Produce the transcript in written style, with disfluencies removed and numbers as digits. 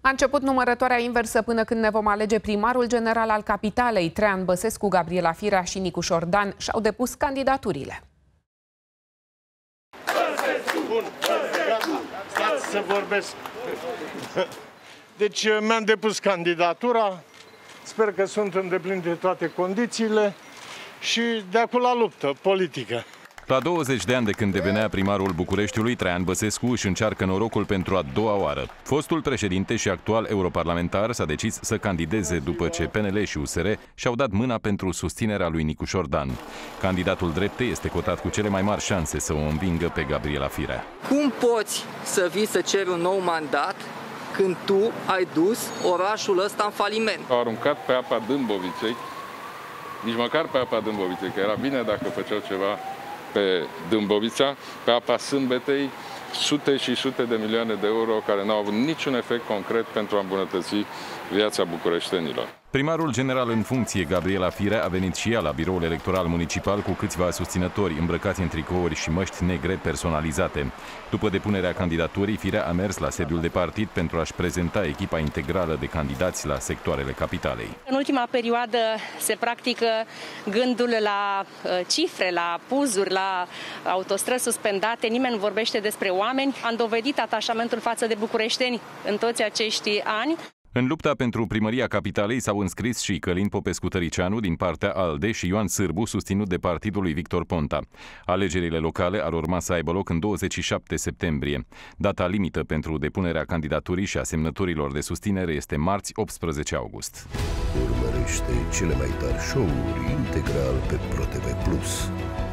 A început numărătoarea inversă până când ne vom alege primarul general al capitalei. Traian Băsescu, Gabriela Firea și Nicu Șordan și-au depus candidaturile. Bun, gata, stați să vorbesc. Deci mi-am depus candidatura, sper că sunt îndeplinite toate condițiile și de acolo la luptă politică. La 20 de ani de când devenea primarul Bucureștiului, Traian Băsescu își încearcă norocul pentru a doua oară. Fostul președinte și actual europarlamentar s-a decis să candideze după ce PNL și USR și-au dat mâna pentru susținerea lui Nicu Șordan. Candidatul dreptei este cotat cu cele mai mari șanse să o învingă pe Gabriela Firea. Cum poți să vii să ceri un nou mandat când tu ai dus orașul ăsta în faliment? Au aruncat pe apa Dâmboviței, nici măcar pe apa Dâmboviței, că era bine dacă făceau ceva pe Dâmbovița, pe apa Sâmbetei, sute și sute de milioane de euro care n-au avut niciun efect concret pentru a îmbunătăți viața bucureștenilor. Primarul general în funcție, Gabriela Firea, a venit și ea la biroul electoral municipal cu câțiva susținători îmbrăcați în tricouri și măști negre personalizate. După depunerea candidaturii, Firea a mers la sediul de partid pentru a-și prezenta echipa integrală de candidați la sectoarele capitalei. În ultima perioadă se practică gândul la cifre, la puzuri, la autostrăzi suspendate. Nimeni nu vorbește despre oameni. Am dovedit atașamentul față de bucureșteni în toți acești ani. În lupta pentru primăria capitalei s-au înscris și Călin Popescu-Tăricianu din partea ALDE și Ioan Sârbu, susținut de partidul lui Victor Ponta. Alegerile locale ar urma să aibă loc în 27 septembrie. Data limită pentru depunerea candidaturii și a semnăturilor de susținere este marți 18 august. Urmărește cele mai tari show-uri integral pe ProTV+.